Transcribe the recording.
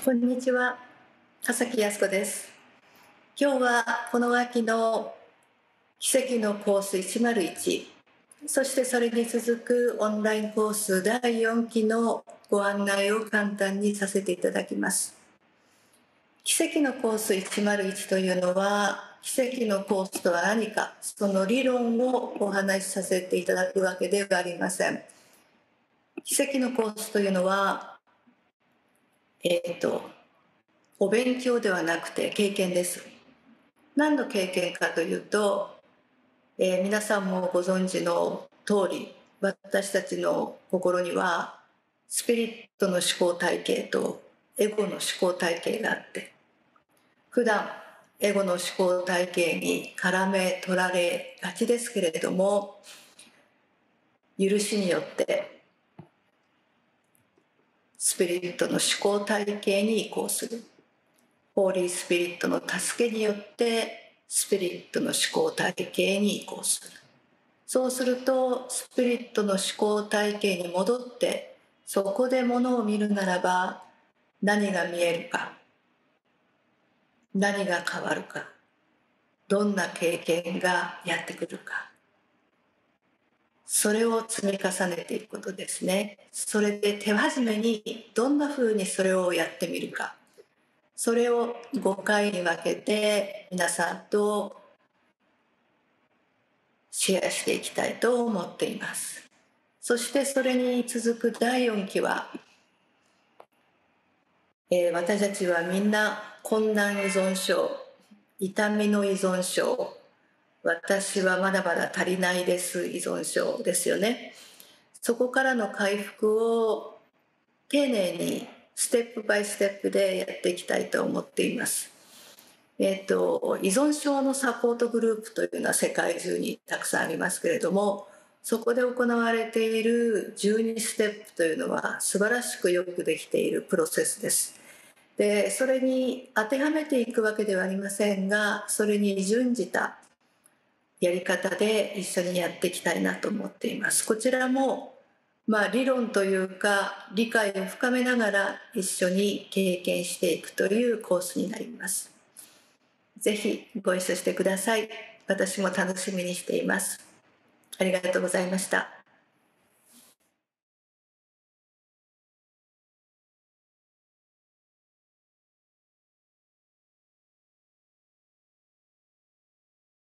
こんにちは、笠木靖子です。今日はこの秋の奇跡のコース101、そしてそれに続くオンラインコース第4期のご案内を簡単にさせていただきます。奇跡のコース101というのは、奇跡のコースとは何か、その理論をお話しさせていただくわけではありません。奇跡のコースというのは、お勉強ではなくて経験です。何の経験かというと、皆さんもご存知の通り、私たちの心にはスピリットの思考体系とエゴの思考体系があって、普段エゴの思考体系に絡め取られがちですけれども、許しによってスピリットの思考体系に移行する。ホーリースピリットの助けによってスピリットの思考体系に移行する。そうするとスピリットの思考体系に戻って、そこでものを見るならば何が見えるか、何が変わるか、どんな経験がやってくるか、それを積み重ねていくことですね。それで手始めにどんなふうにそれをやってみるか、それを5回に分けて皆さんとシェアしていきたいと思っています。そしてそれに続く第4期は、私たちはみんな困難依存症、痛みの依存症、私はまだまだ足りないです依存症ですよね。そこからの回復を丁寧にステップバイステップでやっていきたいと思っています。依存症のサポートグループというのは世界中にたくさんありますけれども、そこで行われている12ステップというのは素晴らしくよくできているプロセスです。で、それに当てはめていくわけではありませんが、それに準じたやり方で一緒にやっていきたいなと思っています。こちらも理論というか理解を深めながら一緒に経験していくというコースになります。ぜひご一緒してください。私も楽しみにしています。ありがとうございました。